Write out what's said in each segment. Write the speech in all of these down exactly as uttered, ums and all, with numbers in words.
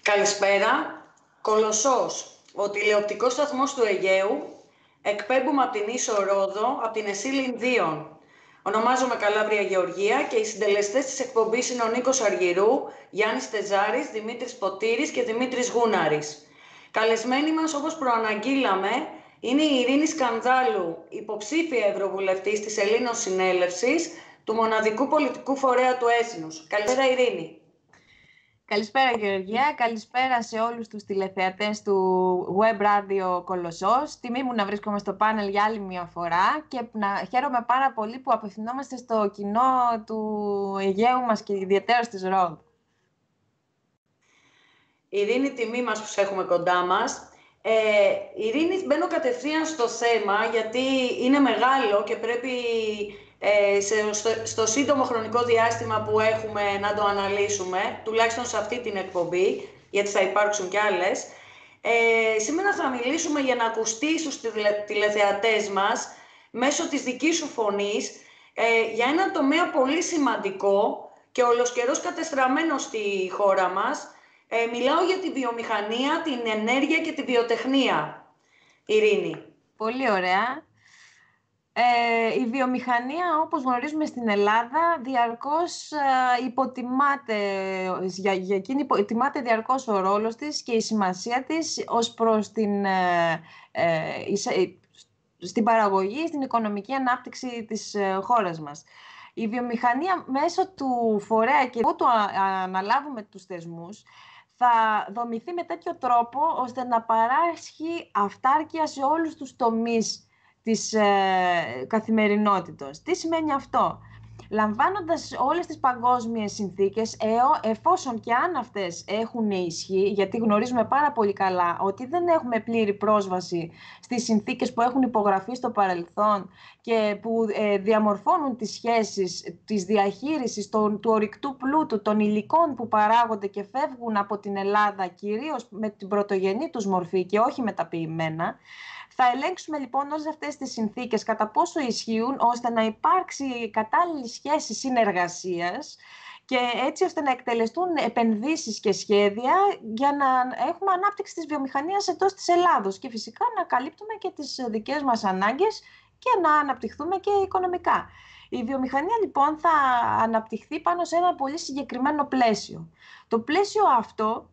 Καλησπέρα. Κολοσσός, ο τηλεοπτικός σταθμός του Αιγαίου. Εκπέμπουμε από την Ίσο Ρόδο, από την Εσύλ Ινδίων. Ονομάζομαι Καλάβρια Γεωργία και οι συντελεστές της εκπομπής είναι ο Νίκος Αργυρού, Γιάννης Τεζάρης, Δημήτρης Ποτήρης και Δημήτρης Γούναρης. Καλεσμένοι μας, όπως προαναγγείλαμε, είναι η Ειρήνη Σκανδάλου, υποψήφια Ευρωβουλευτής της Ελλήνων Συνέλευσης, του μοναδικού πολιτικού φορέα του Έθνους. Καλησπέρα, Ειρήνη. Καλησπέρα Γεωργία, καλησπέρα σε όλους τους τηλεθεατές του Web Radio Κολοσσός. Τιμή μου να βρίσκομαι στο πάνελ για άλλη μια φορά και να χαίρομαι πάρα πολύ που απευθυνόμαστε στο κοινό του Αιγαίου μας και ιδιαίτερα της Ρόδου. Ειρήνη, τιμή μας που σε έχουμε κοντά μας. Ε, Ειρήνη, μπαίνω κατευθείαν στο θέμα γιατί είναι μεγάλο και πρέπει ε, σε, στο, στο σύντομο χρονικό διάστημα που έχουμε να το αναλύσουμε, τουλάχιστον σε αυτή την εκπομπή, γιατί θα υπάρξουν κι άλλες. Ε, σήμερα θα μιλήσουμε για να ακουστεί στους τηλεθεατές μας, μέσω της δικής σου φωνής, ε, για ένα τομέα πολύ σημαντικό και ολοσκερός κατεστραμμένο στη χώρα μας. Ε, μιλάω για τη βιομηχανία, την ενέργεια και τη βιοτεχνία. Ειρήνη. Πολύ ωραία. Ε, η βιομηχανία, όπως γνωρίζουμε στην Ελλάδα, διαρκώς ε, υποτιμάται, για, για εκείνη υποτιμάται διαρκώς ο ρόλος της και η σημασία της ως προς την, ε, ε, στην παραγωγή, στην οικονομική ανάπτυξη της ε, χώρας μας. Η βιομηχανία μέσω του φορέα και που το αναλάβουμε τους θεσμούς, θα δομηθεί με τέτοιο τρόπο ώστε να παράσχει αυτάρκεια σε όλους τους τομείς της ε, καθημερινότητας. Τι σημαίνει αυτό? Λαμβάνοντας όλες τις παγκόσμιες συνθήκες, εφόσον και αν αυτές έχουν ισχύ, γιατί γνωρίζουμε πάρα πολύ καλά ότι δεν έχουμε πλήρη πρόσβαση στις συνθήκες που έχουν υπογραφεί στο παρελθόν και που ε, διαμορφώνουν τις σχέσεις της διαχείρισης των, του ορυκτού πλούτου, των υλικών που παράγονται και φεύγουν από την Ελλάδα, κυρίως με την πρωτογενή τους μορφή και όχι μεταποιημένα. Θα ελέγξουμε λοιπόν όλες αυτές τις συνθήκες κατά πόσο ισχύουν, ώστε να υπάρξει κατάλληλη σχέση συνεργασίας και έτσι ώστε να εκτελεστούν επενδύσεις και σχέδια για να έχουμε ανάπτυξη της βιομηχανίας εντός της Ελλάδος και φυσικά να καλύπτουμε και τις δικές μας ανάγκες και να αναπτυχθούμε και οικονομικά. Η βιομηχανία λοιπόν θα αναπτυχθεί πάνω σε ένα πολύ συγκεκριμένο πλαίσιο. Το πλαίσιο αυτό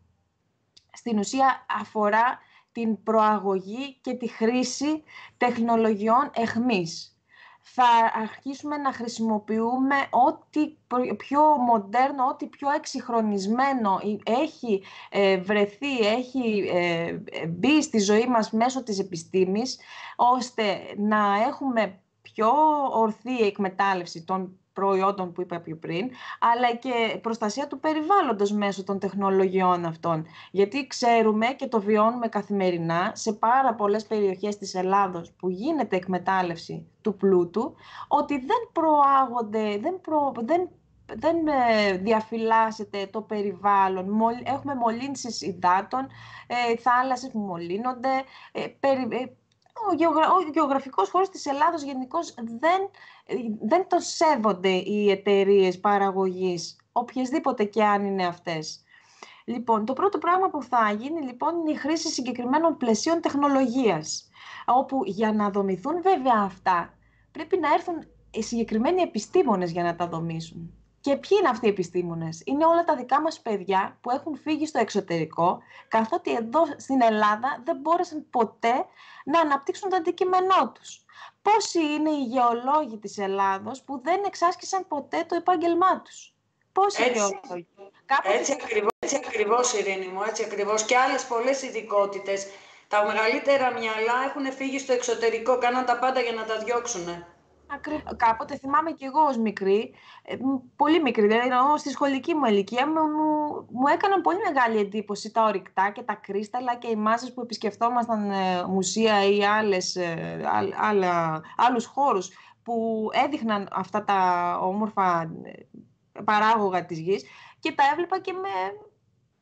στην ουσία αφορά την προαγωγή και τη χρήση τεχνολογιών εχμής. Θα αρχίσουμε να χρησιμοποιούμε ό,τι πιο μοντέρνο, ό,τι πιο εξυγχρονισμένο έχει βρεθεί, έχει μπει στη ζωή μας μέσω της επιστήμης, ώστε να έχουμε πιο ορθή εκμετάλλευση των προϊόντων που είπα πιο πριν, αλλά και προστασία του περιβάλλοντος μέσω των τεχνολογιών αυτών. Γιατί ξέρουμε και το βιώνουμε καθημερινά σε πάρα πολλές περιοχές της Ελλάδος που γίνεται εκμετάλλευση του πλούτου, ότι δεν προάγονται, δεν, προ, δεν, δεν διαφυλάσσεται το περιβάλλον. Έχουμε μολύνσεις υδάτων, ε, θάλασσες που μολύνονται, ε, περι, Ο, γεωγρα... ο γεωγραφικός χώρος της Ελλάδος γενικώς δεν, δεν το σέβονται οι εταιρείες παραγωγής, οποιασδήποτε και αν είναι αυτές. Λοιπόν, το πρώτο πράγμα που θα γίνει λοιπόν είναι η χρήση συγκεκριμένων πλαισίων τεχνολογίας, όπου για να δομηθούν βέβαια αυτά πρέπει να έρθουν οι συγκεκριμένοι επιστήμονες για να τα δομήσουν. Και ποιοι είναι αυτοί οι επιστήμονες? Είναι όλα τα δικά μας παιδιά που έχουν φύγει στο εξωτερικό, καθότι εδώ στην Ελλάδα δεν μπόρεσαν ποτέ να αναπτύξουν το αντικείμενό τους. Πόσοι είναι οι γεωλόγοι της Ελλάδος που δεν εξάσκησαν ποτέ το επάγγελμά τους? Πόσοι έτσι, γεωλόγοι? Έτσι ακριβώς, έτσι ακριβώς, Ειρήνη μου, έτσι ακριβώς. Και άλλες πολλές ειδικότητες. Τα μεγαλύτερα μυαλά έχουν φύγει στο εξωτερικό, κάναν τα πάντα για να τα διώξουνε. Ακριβώς. Κάποτε θυμάμαι και εγώ ως μικρή, πολύ μικρή, δηλαδή στη σχολική μου ηλικία, μου, μου έκαναν πολύ μεγάλη εντύπωση τα ορυκτά και τα κρίσταλα και οι μάζες που επισκεφτόμασταν ε, μουσεία ή άλλες, ε, άλλα, άλλους χώρους που έδειχναν αυτά τα όμορφα παράγωγα της γης και τα έβλεπα και με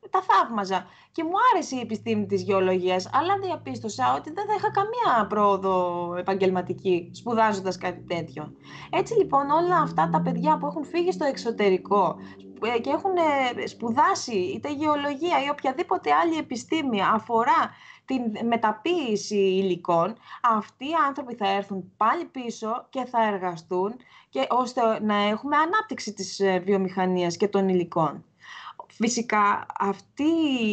τα θαύμαζα και μου άρεσε η επιστήμη της γεωλογίας, αλλά διαπίστωσα ότι δεν θα είχα καμία πρόοδο επαγγελματική σπουδάζοντας κάτι τέτοιο. Έτσι λοιπόν όλα αυτά τα παιδιά που έχουν φύγει στο εξωτερικό και έχουν σπουδάσει είτε γεωλογία ή οποιαδήποτε άλλη επιστήμη αφορά την μεταποίηση υλικών, αυτοί οι άνθρωποι θα έρθουν πάλι πίσω και θα εργαστούν και ώστε να έχουμε ανάπτυξη της βιομηχανίας και των υλικών. Φυσικά αυτή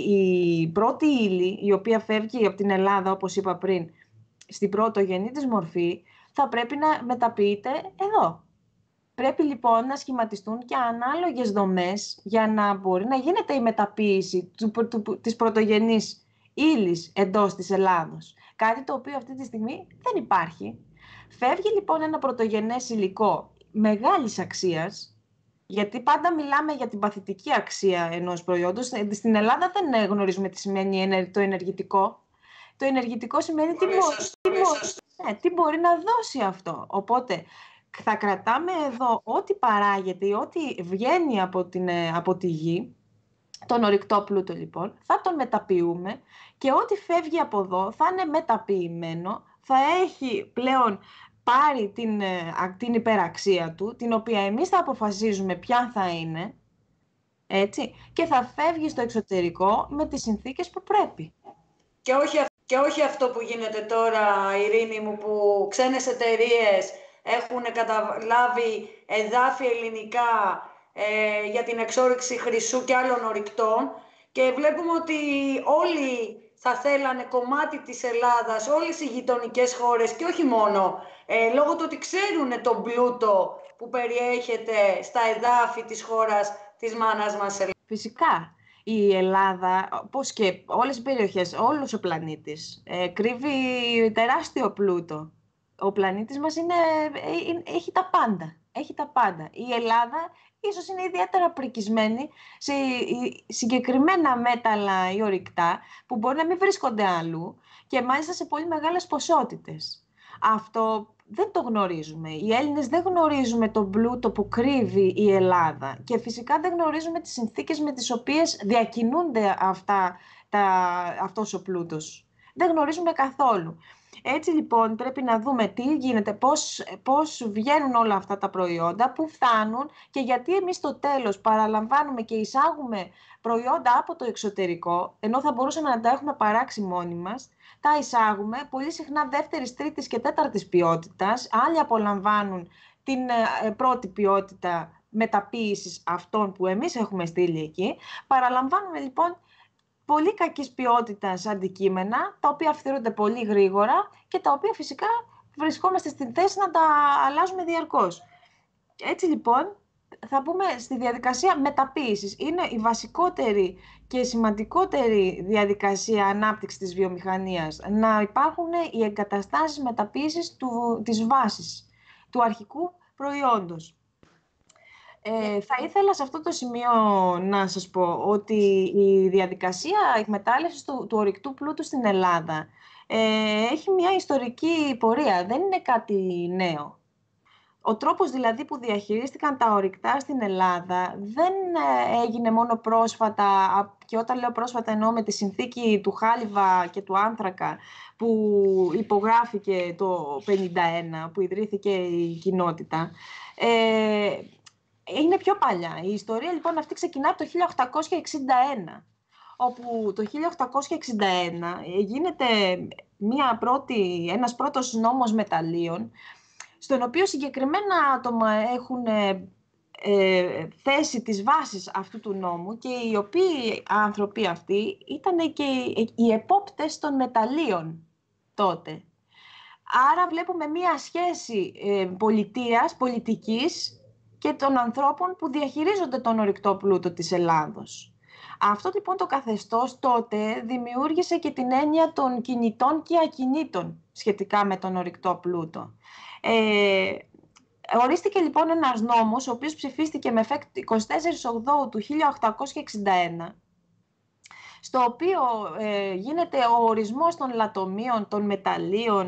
η πρώτη ύλη, η οποία φεύγει από την Ελλάδα, όπως είπα πριν, στην πρωτογενή της μορφή, θα πρέπει να μεταποιείται εδώ. Πρέπει λοιπόν να σχηματιστούν και ανάλογες δομές για να μπορεί να γίνεται η μεταποίηση του, του, της πρωτογενής ύλης εντός της Ελλάδος. Κάτι το οποίο αυτή τη στιγμή δεν υπάρχει. Φεύγει λοιπόν ένα πρωτογενές υλικό μεγάλης αξίας, γιατί πάντα μιλάμε για την παθητική αξία ενός προϊόντος. Στην Ελλάδα δεν γνωρίζουμε τι σημαίνει το ενεργητικό. Το ενεργητικό σημαίνει τι, μπο... τι, μπο... ναι, τι μπορεί να δώσει αυτό. Οπότε θα κρατάμε εδώ ό,τι παράγεται ή ό,τι βγαίνει από, την, από τη γη, τον ορυκτό πλούτο λοιπόν, θα τον μεταποιούμε και ό,τι φεύγει από εδώ θα είναι μεταποιημένο, θα έχει πλέον πάρει την, την υπεραξία του, την οποία εμείς θα αποφασίζουμε ποια θα είναι, έτσι, και θα φεύγει στο εξωτερικό με τις συνθήκες που πρέπει. Και όχι, και όχι αυτό που γίνεται τώρα, Ειρήνη μου, που ξένες εταιρείες έχουν καταλάβει εδάφη ελληνικά ε, για την εξόρυξη χρυσού και άλλων ορυκτών και βλέπουμε ότι όλοι θα θέλανε κομμάτι της Ελλάδας, όλες οι γειτονικές χώρες και όχι μόνο, ε, λόγω του ότι ξέρουν τον πλούτο που περιέχεται στα εδάφη της χώρας της μάνας μας Ελλάδας. Φυσικά. Η Ελλάδα, όπως και όλες οι περιοχές, όλος ο πλανήτης, ε, κρύβει τεράστιο πλούτο. Ο πλανήτης μας είναι, ε, έχει τα πάντα. Έχει τα πάντα. Η Ελλάδα ίσως είναι ιδιαίτερα πρικισμένη σε συγκεκριμένα μέταλλα ή ορυκτά που μπορεί να μην βρίσκονται αλλού και μάλιστα σε πολύ μεγάλες ποσότητες. Αυτό δεν το γνωρίζουμε. Οι Έλληνες δεν γνωρίζουμε τον πλούτο που κρύβει η Ελλάδα και φυσικά δεν γνωρίζουμε τις συνθήκες με τις οποίες διακινούνται αυτά, τα, αυτός ο πλούτος. Δεν γνωρίζουμε καθόλου. Έτσι λοιπόν πρέπει να δούμε τι γίνεται, πώς, πώς βγαίνουν όλα αυτά τα προϊόντα, πού φτάνουν και γιατί εμείς στο τέλος παραλαμβάνουμε και εισάγουμε προϊόντα από το εξωτερικό, ενώ θα μπορούσαμε να τα έχουμε παράξει μόνοι μας, τα εισάγουμε πολύ συχνά δεύτερης, τρίτης και τέταρτης ποιότητας, άλλοι απολαμβάνουν την ε, πρώτη ποιότητα μεταποίησης αυτών που εμείς έχουμε στείλει εκεί, παραλαμβάνουμε λοιπόν πολύ κακής ποιότητας αντικείμενα, τα οποία φθυρούνται πολύ γρήγορα και τα οποία φυσικά βρισκόμαστε στην θέση να τα αλλάζουμε διαρκώς. Έτσι λοιπόν θα πούμε στη διαδικασία μεταποίησης. Είναι η βασικότερη και σημαντικότερη διαδικασία ανάπτυξης της βιομηχανίας. Να υπάρχουν οι εγκαταστάσεις μεταποίησης του, της βάσης, του αρχικού προϊόντος. Ε, θα ήθελα σε αυτό το σημείο να σας πω ότι η διαδικασία εκμετάλλευσης του, του ορυκτού πλούτου στην Ελλάδα ε, έχει μια ιστορική πορεία, δεν είναι κάτι νέο. Ο τρόπος δηλαδή που διαχειρίστηκαν τα ορυκτά στην Ελλάδα δεν έγινε μόνο πρόσφατα, και όταν λέω πρόσφατα εννοώ με τη συνθήκη του Χάλιβα και του Άνθρακα που υπογράφηκε το πενήντα ένα, που ιδρύθηκε η κοινότητα. Ε, Είναι πιο παλιά. Η ιστορία λοιπόν αυτή ξεκινά από το χίλια οκτακόσια εξήντα ένα, όπου το χίλια οκτακόσια εξήντα ένα γίνεται μια πρώτη, ένας πρώτος νόμος μεταλλίων, στον οποίο συγκεκριμένα άτομα έχουν ε, θέσει τις βάσεις αυτού του νόμου και οι οποίοι άνθρωποι αυτοί ήταν και οι, οι επόπτες των μεταλλίων τότε. Άρα βλέπουμε μια σχέση ε, πολιτείας, πολιτικής, και των ανθρώπων που διαχειρίζονται τον ορυκτό πλούτο της Ελλάδος. Αυτό λοιπόν το καθεστώς τότε δημιούργησε και την έννοια των κινητών και ακινήτων σχετικά με τον ορυκτό πλούτο. Ε, ορίστηκε λοιπόν ένας νόμος, ο οποίος ψηφίστηκε με εφέκτο εικοστή τέταρτη Οκτωβρίου του χίλια οκτακόσια εξήντα ένα, στο οποίο ε, γίνεται ο ορισμός των λατομείων, των μεταλλίων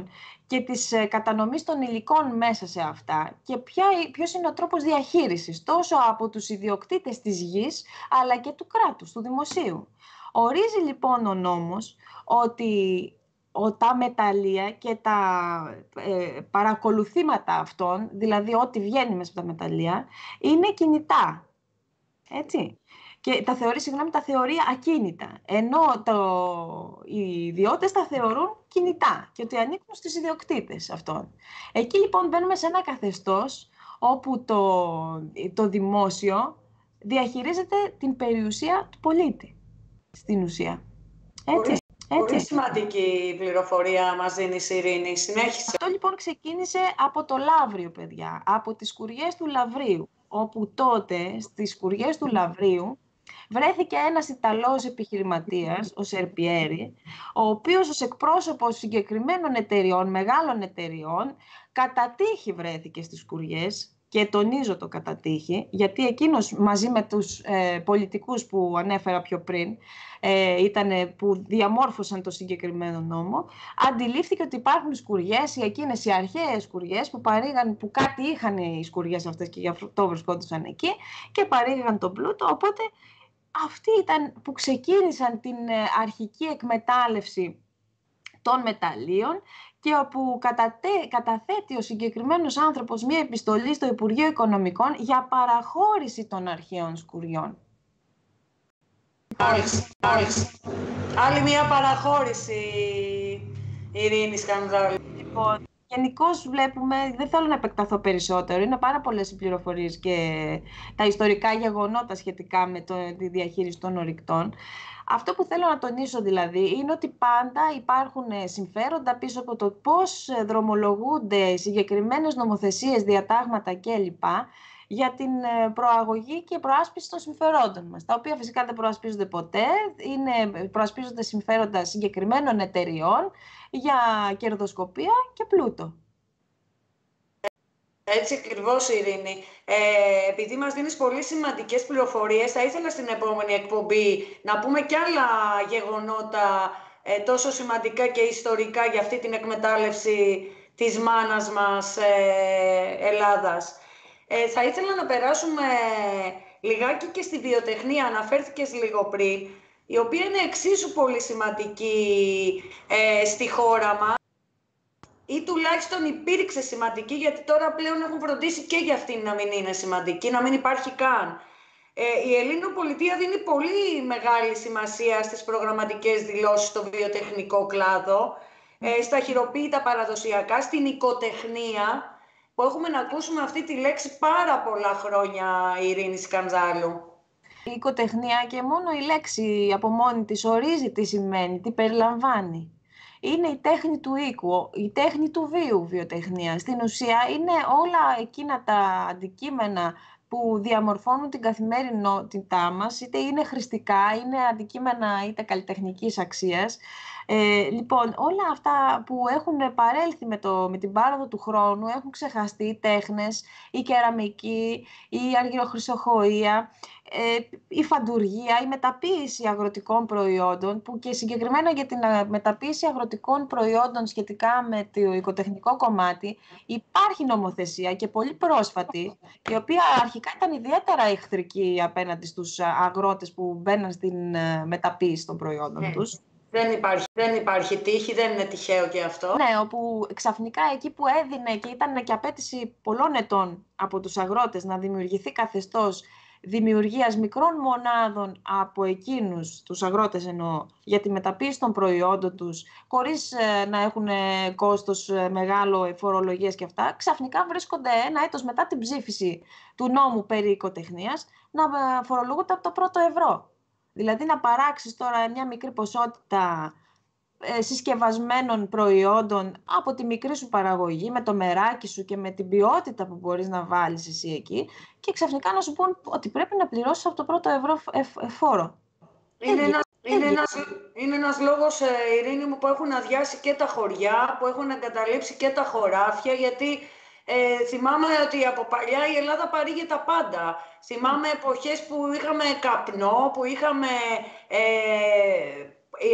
και της κατανομής των υλικών μέσα σε αυτά και ποια, ποιος είναι ο τρόπος διαχείρισης τόσο από τους ιδιοκτήτες της γης αλλά και του κράτους, του δημοσίου. Ορίζει λοιπόν ο νόμος ότι τα μεταλλεία και τα ε, παρακολουθήματα αυτών, δηλαδή ό,τι βγαίνει μέσα από τα μεταλλεία, είναι κινητά. Έτσι. Και τα θεωρεί, συγγνώμη, τα θεωρεί ακίνητα, ενώ το, οι ιδιώτες τα θεωρούν κινητά και ότι ανήκουν στους ιδιοκτήτες αυτών. Εκεί λοιπόν μπαίνουμε σε ένα καθεστώς όπου το, το δημόσιο διαχειρίζεται την περιουσία του πολίτη, στην ουσία. Έτσι. Έτσι. Πολύ σημαντική πληροφορία μας δίνει η Ειρήνη. Συνέχισε. Αυτό λοιπόν ξεκίνησε από το Λαύριο, παιδιά, από τις σκουριές του Λαυρίου, όπου τότε στις σκουριές του Λαυρίου βρέθηκε ένας Ιταλός επιχειρηματίας, ο Σερπιέρη, ο οποίος ως εκπρόσωπος συγκεκριμένων εταιριών, μεγάλων εταιριών, κατά τύχη βρέθηκε στις σκουριές. Και τονίζω το κατά τύχη, γιατί εκείνος μαζί με τους ε, πολιτικούς που ανέφερα πιο πριν, ε, ήτανε, που διαμόρφωσαν το συγκεκριμένο νόμο, αντιλήφθηκε ότι υπάρχουν σκουριές, οι εκείνες οι αρχαίες σκουριές που, παρήγαν, που κάτι είχαν οι σκουριές αυτές και γι' αυτό βρισκόντουσαν εκεί και παρήγαν τον πλούτο, οπότε αυτοί ήταν που ξεκίνησαν την αρχική εκμετάλλευση των μεταλλίων και όπου κατατε, καταθέτει ο συγκεκριμένος άνθρωπος μία επιστολή στο Υπουργείο Οικονομικών για παραχώρηση των αρχαίων σκουριών. Άλυση, άλυση. Άλλη μία παραχώρηση, Ειρήνη Σκανδάλου. Λοιπόν, γενικώς βλέπουμε, δεν θέλω να επεκταθώ περισσότερο, είναι πάρα πολλές οι πληροφορίες και τα ιστορικά γεγονότα σχετικά με το, τη διαχείριση των ορυκτών. Αυτό που θέλω να τονίσω δηλαδή είναι ότι πάντα υπάρχουν συμφέροντα πίσω από το πώς δρομολογούνται συγκεκριμένες νομοθεσίες, διατάγματα κλπ. Για την προαγωγή και προάσπιση των συμφερόντων μας, τα οποία φυσικά δεν προασπίζονται ποτέ, είναι, προασπίζονται συμφέροντα συγκεκριμένων εταιριών για κερδοσκοπία και πλούτο. Έτσι ακριβώς, Ειρήνη. Ε, επειδή μας δίνεις πολύ σημαντικές πληροφορίες, θα ήθελα στην επόμενη εκπομπή να πούμε κι άλλα γεγονότα ε, τόσο σημαντικά και ιστορικά για αυτή την εκμετάλλευση της μάνας μας ε, Ελλάδας. Ε, θα ήθελα να περάσουμε λιγάκι και στη βιοτεχνία, αναφέρθηκες λίγο πριν, η οποία είναι εξίσου πολύ σημαντική ε, στη χώρα μας. Ή τουλάχιστον υπήρξε σημαντική, γιατί τώρα πλέον έχουν φροντίσει και για αυτήν να μην είναι σημαντική, να μην υπάρχει καν. Ε, η Ελληνοπολιτεία δίνει πολύ μεγάλη σημασία στις προγραμματικές δηλώσεις στο βιοτεχνικό κλάδο, ε, στα χειροποίητα παραδοσιακά, στην οικοτεχνία, που έχουμε να ακούσουμε αυτή τη λέξη πάρα πολλά χρόνια, Ειρήνη Σκανδάλου. Η οικοτεχνία και μόνο η λέξη από μόνη της ορίζει τι σημαίνει, τι περιλαμβάνει. Είναι η τέχνη του οίκου, η τέχνη του βίου βιοτεχνία. Στην ουσία είναι όλα εκείνα τα αντικείμενα που διαμορφώνουν την καθημερινότητά μας, είτε είναι χρηστικά, είναι αντικείμενα είτε καλλιτεχνικής αξίας. Ε, λοιπόν, όλα αυτά που έχουν παρέλθει με, το, με την πάροδο του χρόνου, έχουν ξεχαστεί οι τέχνες, η κεραμική, η αργυροχρυσοχοΐα, ε, η φαντουργία, η μεταποίηση αγροτικών προϊόντων, που και συγκεκριμένα για την μεταποίηση αγροτικών προϊόντων σχετικά με το οικοτεχνικό κομμάτι υπάρχει νομοθεσία και πολύ πρόσφατη, η οποία αρχικά ήταν ιδιαίτερα εχθρική απέναντι στους αγρότες που μπαίναν στην μεταποίηση των προϊόντων mm. τους. Δεν υπάρχει, δεν υπάρχει τύχη, δεν είναι τυχαίο και αυτό. Ναι, όπου ξαφνικά εκεί που έδινε και ήταν και απέτηση πολλών ετών από τους αγρότες να δημιουργηθεί καθεστώς δημιουργίας μικρών μονάδων από εκείνους, τους αγρότες εννοώ, για τη μεταποίηση των προϊόντων τους, χωρίς ε, να έχουν κόστος ε, μεγάλο, φορολογίες και αυτά, ξαφνικά βρίσκονται ένα έτος μετά την ψήφιση του νόμου περί οικοτεχνίας να ε, φορολογούνται από το πρώτο ευρώ. Δηλαδή να παράξεις τώρα μια μικρή ποσότητα ε, συσκευασμένων προϊόντων από τη μικρή σου παραγωγή, με το μεράκι σου και με την ποιότητα που μπορείς να βάλεις εσύ εκεί και ξαφνικά να σου πούν ότι πρέπει να πληρώσεις από το πρώτο ευρώ ε, φόρο. Είναι ένας, είναι, ένας, είναι ένας λόγος, ε, Ειρήνη μου, που έχουν αδειάσει και τα χωριά, που έχουν εγκαταλείψει και τα χωράφια, γιατί ε, θυμάμαι ότι από παλιά η Ελλάδα παρήγε τα πάντα. Θυμάμαι εποχές που είχαμε καπνό, που είχαμε ε, ε,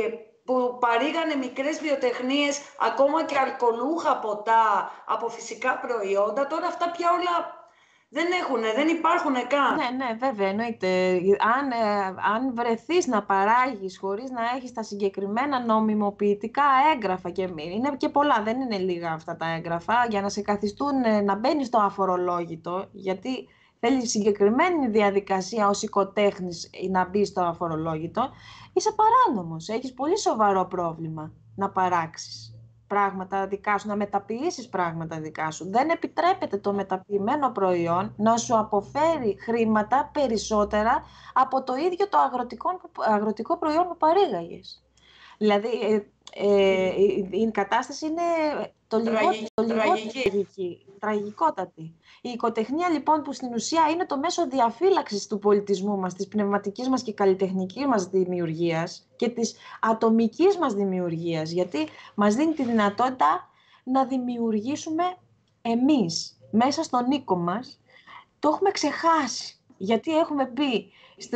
που παρήγανε μικρές βιοτεχνίες, ακόμα και αλκοολούχα ποτά από φυσικά προϊόντα. Τώρα αυτά πια όλα δεν έχουνε, δεν υπάρχουνε καν. Ναι, ναι, βέβαια, εννοείται. Αν, ε, αν βρεθείς να παράγεις χωρίς να έχεις τα συγκεκριμένα νομιμοποιητικά έγγραφα, και είναι και πολλά, δεν είναι λίγα αυτά τα έγγραφα, για να σε καθιστούν ε, να μπαίνεις στο αφορολόγητο, γιατί θέλει συγκεκριμένη διαδικασία ως οικοτέχνης να μπει στο αφορολόγητο, είσαι παράνομος, έχεις πολύ σοβαρό πρόβλημα να παράξεις πράγματα δικά σου, να μεταποιήσεις πράγματα δικά σου. Δεν επιτρέπεται το μεταποιημένο προϊόν να σου αποφέρει χρήματα περισσότερα από το ίδιο το αγροτικό, αγροτικό προϊόν που παρήγαγες. Δηλαδή, ε, ε, η κατάσταση είναι το λιγότερο τραγική, τραγικότατη. Η οικοτεχνία, λοιπόν, που στην ουσία είναι το μέσο διαφύλαξης του πολιτισμού μας, της πνευματικής μας και καλλιτεχνικής μας δημιουργίας και της ατομικής μας δημιουργίας, γιατί μας δίνει τη δυνατότητα να δημιουργήσουμε εμείς, μέσα στον οίκο μας. Το έχουμε ξεχάσει, γιατί έχουμε μπει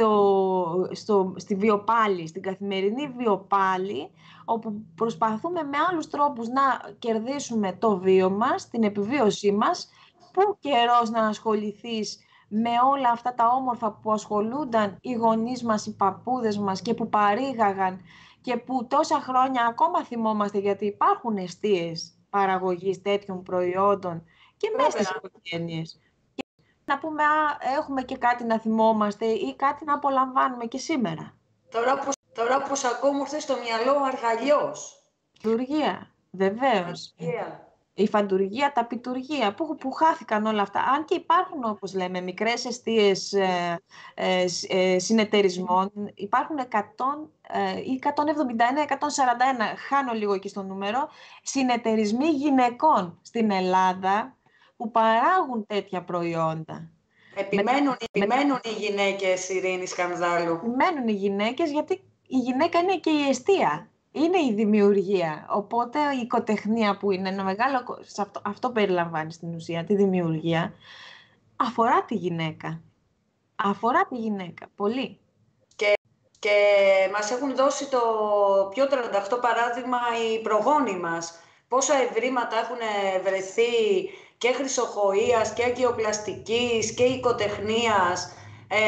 στο, στο, στη βιοπάλη, στην καθημερινή βιοπάλη, όπου προσπαθούμε με άλλους τρόπους να κερδίσουμε το βίο μας, την επιβίωσή μας. Πού καιρός να ασχοληθείς με όλα αυτά τα όμορφα που ασχολούνταν οι γονείς μας, οι παππούδες μας και που παρήγαγαν και που τόσα χρόνια ακόμα θυμόμαστε, γιατί υπάρχουν εστίες παραγωγής τέτοιων προϊόντων και μέσα στις οικογένειες. Να πούμε, α, έχουμε και κάτι να θυμόμαστε ή κάτι να απολαμβάνουμε και σήμερα. Τώρα που, τώρα που σ' ακούω μου ήρθε στο μυαλό ο αργαλιός. Φαντουργία, βεβαίως. Φαντουργία. Η φαντουργία, τα πιτουργία, που, που χάθηκαν όλα αυτά. Αν και υπάρχουν, όπως λέμε, μικρές εστίες ε, ε, ε, συνεταιρισμών, υπάρχουν εκατό, ε, εκατόν εβδομήντα ένα, εκατόν σαράντα ένα, χάνω λίγο εκεί στο νούμερο, συνεταιρισμοί γυναικών στην Ελλάδα, που παράγουν τέτοια προϊόντα. Επιμένουν, Με... επιμένουν οι γυναίκες, Ειρήνη Σκανδάλου. Επιμένουν οι γυναίκες, γιατί η γυναίκα είναι και η εστία. Είναι η δημιουργία. Οπότε η οικοτεχνία, που είναι ένα μεγάλο... Αυτό, αυτό περιλαμβάνει στην ουσία, τη δημιουργία, αφορά τη γυναίκα. Αφορά τη γυναίκα. Πολύ. Και, και μας έχουν δώσει το πιο τριάντα οκτώ παράδειγμα οι προγόνοι μας. Πόσα ευρήματα έχουν βρεθεί και χρυσοχοΐας και αγκιοπλαστικής και οικοτεχνίας, ε,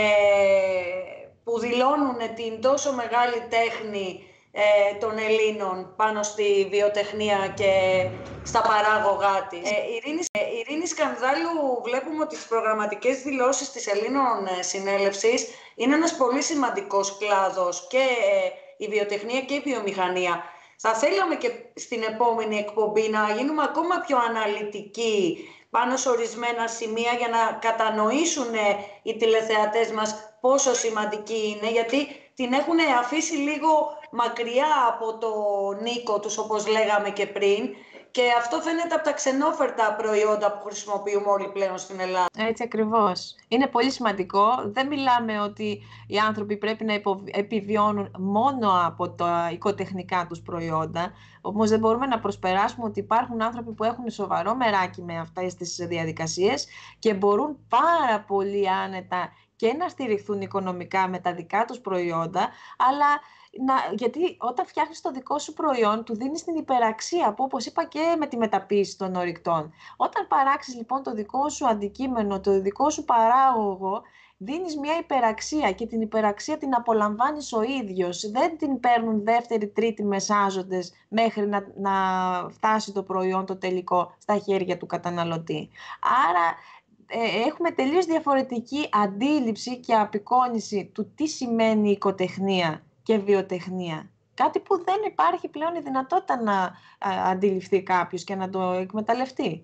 που δηλώνουν την τόσο μεγάλη τέχνη ε, των Ελλήνων πάνω στη βιοτεχνία και στα παράγωγά της. Ε, Ειρήνη, ε, Ειρήνη Σκανδάλου, βλέπουμε ότι στις προγραμματικές δηλώσεις της Ελλήνων Συνέλευσης είναι ένας πολύ σημαντικός κλάδος, και ε, η βιοτεχνία και η βιομηχανία. Θα θέλαμε και στην επόμενη εκπομπή να γίνουμε ακόμα πιο αναλυτικοί πάνω σε ορισμένα σημεία, για να κατανοήσουν οι τηλεθεατές μας πόσο σημαντική είναι, γιατί την έχουν αφήσει λίγο μακριά από το οίκο τους, όπως λέγαμε και πριν, και αυτό φαίνεται από τα ξενόφερτα προϊόντα που χρησιμοποιούμε όλοι πλέον στην Ελλάδα. Έτσι ακριβώς. Είναι πολύ σημαντικό. Δεν μιλάμε ότι οι άνθρωποι πρέπει να επιβιώνουν μόνο από τα οικοτεχνικά τους προϊόντα. Όμως δεν μπορούμε να προσπεράσουμε ότι υπάρχουν άνθρωποι που έχουν σοβαρό μεράκι με αυτές τις διαδικασίες και μπορούν πάρα πολύ άνετα και να στηριχθούν οικονομικά με τα δικά τους προϊόντα, αλλά να, γιατί όταν φτιάχνεις το δικό σου προϊόν, του δίνεις την υπεραξία, που, όπως είπα, και με τη μεταποίηση των ορυκτών. Όταν παράξεις λοιπόν το δικό σου αντικείμενο, το δικό σου παράγωγο, δίνεις μια υπεραξία, και την υπεραξία την απολαμβάνεις ο ίδιος. Δεν την παίρνουν δεύτερη, τρίτη μεσάζοντες μέχρι να, να φτάσει το προϊόν το τελικό στα χέρια του καταναλωτή. Άρα ε, έχουμε τελείως διαφορετική αντίληψη και απεικόνηση του τι σημαίνει οικοτεχνία και βιοτεχνία. Κάτι που δεν υπάρχει πλέον η δυνατότητα να α, αντιληφθεί κάποιος και να το εκμεταλλευτεί.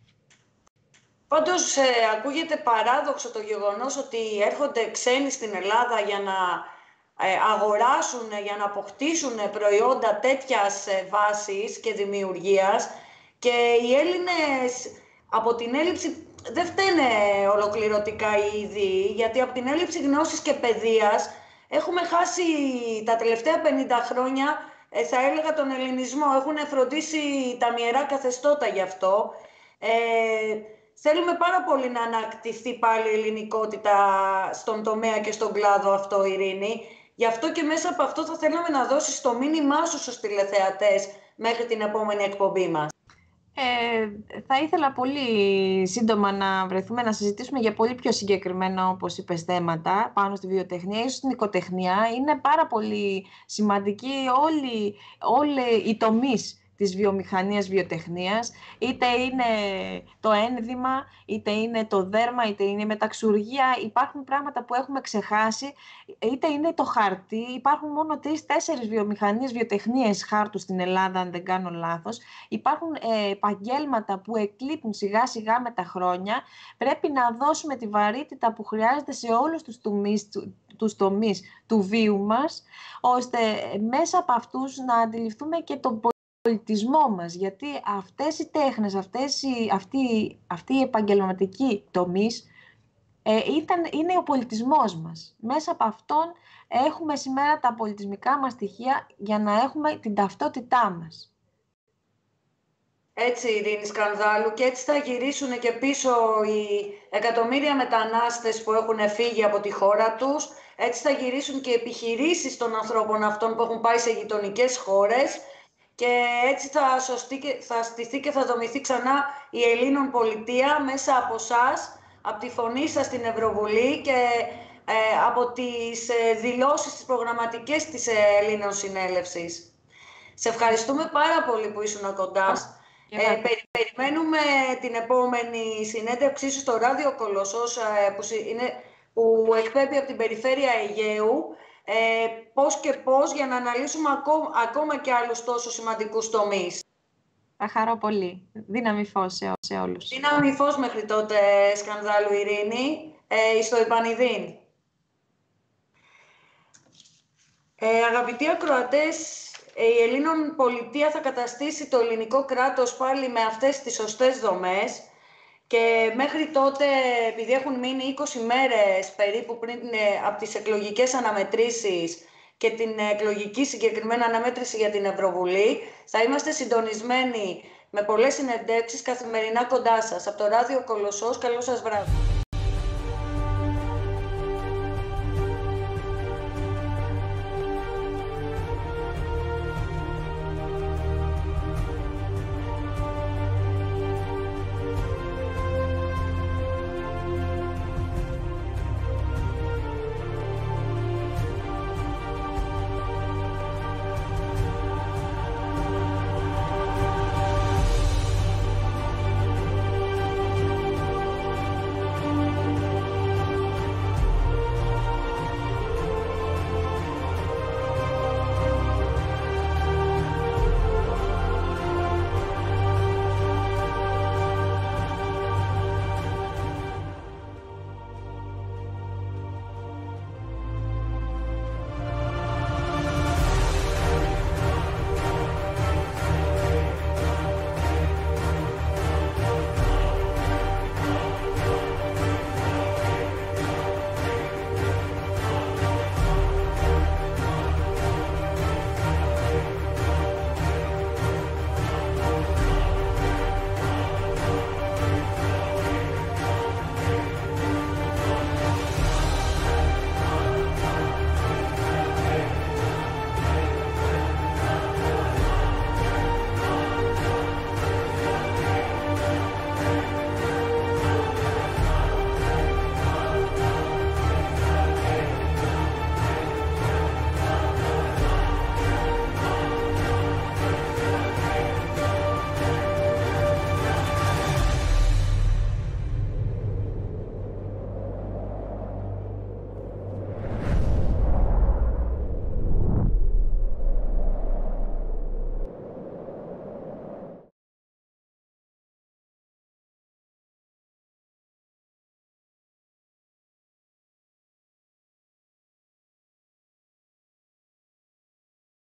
Πάντως ε, ακούγεται παράδοξο το γεγονός ότι έρχονται ξένοι στην Ελλάδα για να ε, αγοράσουν, για να αποκτήσουν προϊόντα τέτοιας ε, βάσης και δημιουργίας, και οι Έλληνες από την έλλειψη, δεν φταίνε ολοκληρωτικά οι ίδιοι, γιατί από την έλλειψη γνώσης και παιδείας έχουμε χάσει τα τελευταία πενήντα χρόνια, ε, θα έλεγα, τον ελληνισμό. Έχουν φροντίσει τα μοιερά καθεστώτα γι' αυτό. Ε, θέλουμε πάρα πολύ να ανακτηθεί πάλι η ελληνικότητα στον τομέα και στον κλάδο αυτό, Ειρήνη. Γι' αυτό και μέσα από αυτό θα θέλαμε να δώσεις το μήνυμά σου στους τηλεθεατές μέχρι την επόμενη εκπομπή μας. Ε, θα ήθελα πολύ σύντομα να βρεθούμε να συζητήσουμε για πολύ πιο συγκεκριμένα, όπως είπες, θέματα πάνω στη βιοτεχνία, ίσως στην οικοτεχνία. Είναι πάρα πολύ σημαντική όλοι, όλοι οι τομείς της βιομηχανίας βιοτεχνίας, είτε είναι το ένδυμα, είτε είναι το δέρμα, είτε είναι η μεταξουργία. Υπάρχουν πράγματα που έχουμε ξεχάσει, είτε είναι το χαρτί. Υπάρχουν μόνο τρεις-τέσσερις βιομηχανίες βιοτεχνίες χάρτου στην Ελλάδα, αν δεν κάνω λάθος. Υπάρχουν ε, επαγγέλματα που εκλείπουν σιγά σιγά με τα χρόνια. Πρέπει να δώσουμε τη βαρύτητα που χρειάζεται σε όλους τους τομείς, τους τομείς του βίου μας, ώστε μέσα από αυτούς να αντιληφθούμε και τον πολιτισμό μας, γιατί αυτές οι τέχνες, αυτές οι, αυτοί, αυτοί οι επαγγελματικοί τομείς ε, ήταν, είναι ο πολιτισμός μας. Μέσα από αυτόν έχουμε σήμερα τα πολιτισμικά μας στοιχεία για να έχουμε την ταυτότητά μας. Έτσι, Ειρήνη Σκανδάλου, και έτσι θα γυρίσουν και πίσω οι εκατομμύρια μετανάστες που έχουν φύγει από τη χώρα τους. Έτσι θα γυρίσουν και οι επιχειρήσεις των ανθρώπων αυτών που έχουν πάει σε γειτονικές χώρες. Και έτσι θα, σωστεί, θα στηθεί και θα δομηθεί ξανά η Ελλήνων πολιτεία μέσα από εσάς, από τη φωνή σας στην Ευρωβουλή και ε, από τις ε, δηλώσεις, τις προγραμματικές της ε, Ελλήνων Συνέλευσης. Σε ευχαριστούμε πάρα πολύ που ήσουν κοντά μας. Ε, περι, περιμένουμε την επόμενη συνέντευξή σου στο Ράδιο Κολοσσός ε, που, είναι, που εκπέμπει από την περιφέρεια Αιγαίου. Ε, πώς και πώς για να αναλύσουμε ακόμα, ακόμα και άλλους τόσο σημαντικούς τομείς. Θα χαρώ πολύ. Δύναμη φως σε, σε όλους. Δύναμη φως μέχρι τότε, Σκανδάλου Ειρήνη, ε, στο Ιπανιδίν. Ε, αγαπητοί ακροατές, η Ελλήνων πολιτεία θα καταστήσει το ελληνικό κράτος πάλι με αυτές τις σωστές δομές. Και μέχρι τότε, επειδή έχουν μείνει είκοσι μέρες περίπου πριν από τις εκλογικές αναμετρήσεις και την εκλογική συγκεκριμένα αναμέτρηση για την Ευρωβουλή, θα είμαστε συντονισμένοι με πολλές συνεντεύξεις καθημερινά κοντά σας. Από το Ράδιο Κολοσσός, καλό σας βράδυ.